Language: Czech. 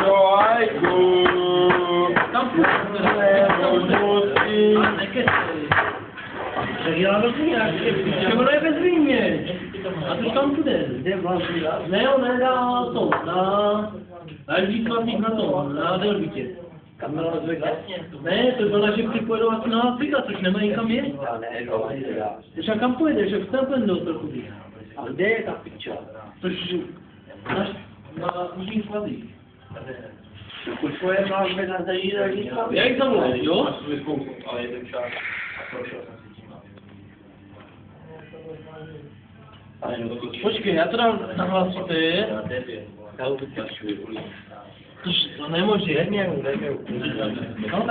Čojku. Tam půjde. Tak já rozumím, že ono je bez výměn. A to tam půjde. Ne, on nedá to, na výkladník na to, na Delvitě. Ne, to byla naše připojovací Afrika, což nemají kam jet. A kam pojedeš, že vstupem do toho chudí. A kde je ta piča? Což na jižních svazích. Tvoje máš na zají do jižních svazích? Já jich zavolám, jo? Ale jeden čas a prošel jsem si tím. Počkej, já to dám na hlasíte. Já ho vypíšu. To nemůže. Neměl. No,